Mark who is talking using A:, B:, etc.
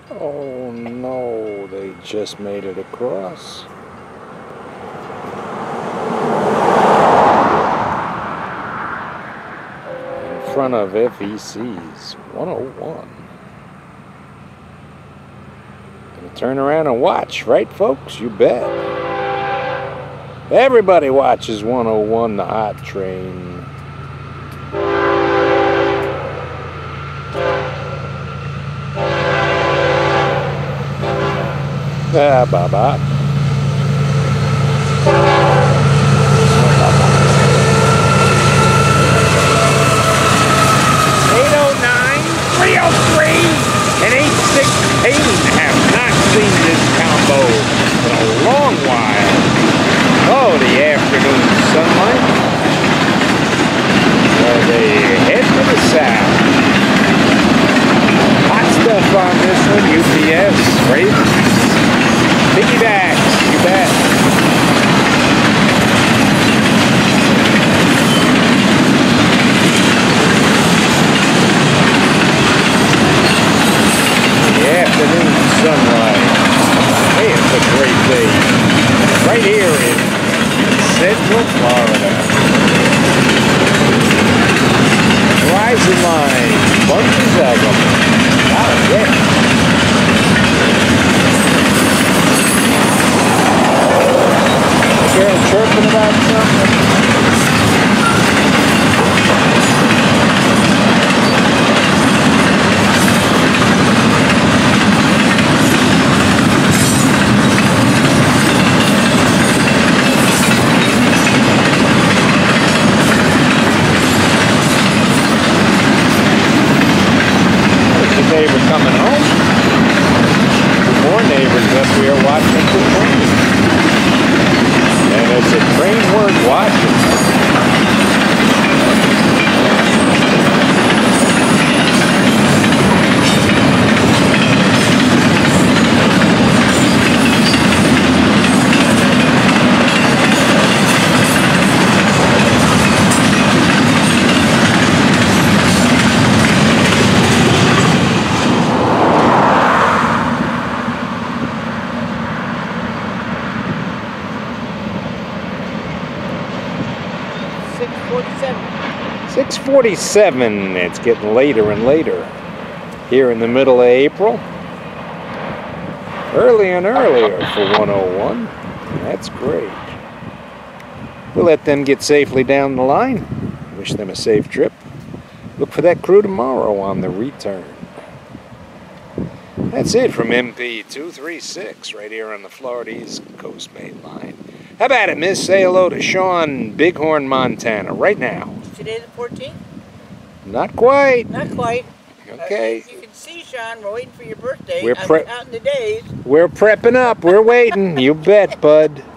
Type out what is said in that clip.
A: Oh no, they just made it across. In front of FEC's 101. Gonna turn around and watch, right folks? You bet. Everybody watches 101, the hot train. Bye-bye. 809, 303, and 816 have not seen this combo in a long while. Oh, the afternoon sunlight. Well, they head to the south. Hot stuff on this one, UPS, Ravens. Piggybacks, you bet. The afternoon sunlight. Hey, it's a great day. Right here in Central Florida. Horizon line, bunches of them. Oh, yeah. Chirping about something. There's the neighbor coming home. More neighbors up here watching the train. And it's a train worth watching. .647. It's getting later and later here in the middle of April. Early and earlier for 101. That's great. We'll let them get safely down the line. Wish them a safe trip. Look for that crew tomorrow on the return. That's it from MP 236 right here on the Florida East Coast Main Line. How about it, miss? Say hello to Sean, Bighorn, Montana, right now.
B: Today the 14th?
A: Not quite.
B: Not quite.
A: Okay.
B: You can see, Sean, we're waiting for your birthday.
A: We're
B: out in the days.
A: We're prepping up. We're waiting. You bet, bud.